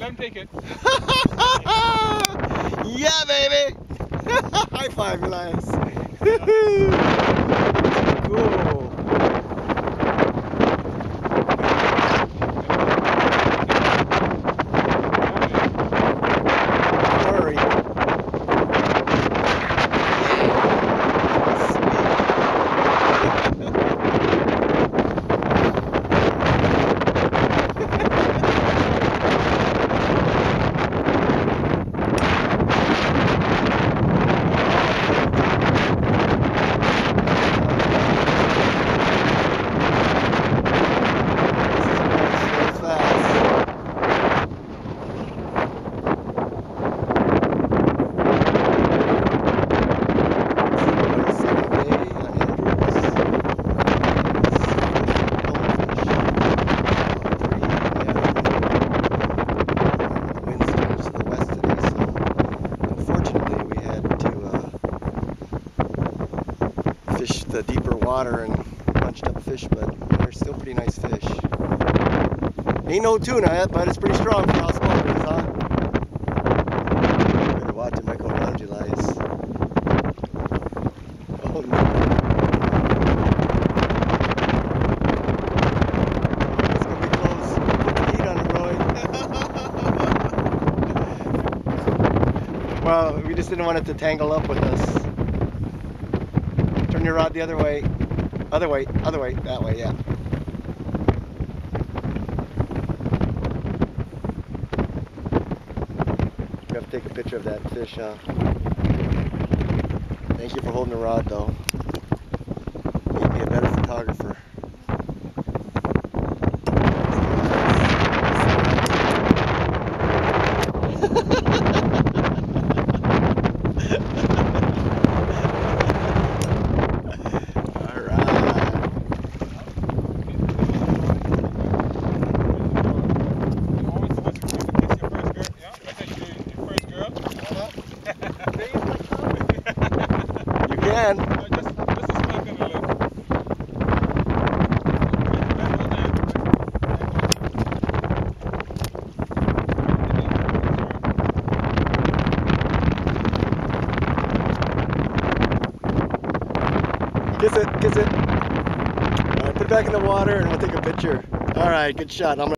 Let him take it. Yeah, baby! High five, Elias. Cool. Hurry. Fish the deeper water and bunched up fish, but they're still pretty nice fish. Ain't no tuna yet, but it's pretty strong for how small it is, huh? Better watch it, might go around you, Elias. Oh no. It's gonna be close. Put the heat on it, Roy. Well, we just didn't want it to tangle up with us. Turn your rod the other way. Other way, that way, yeah. We have to take a picture of that fish, huh? Thank you for holding the rod, though. You'd be a better photographer. You can. Kiss it, kiss it. All right, put it back in the water and we'll take a picture. All right, good shot.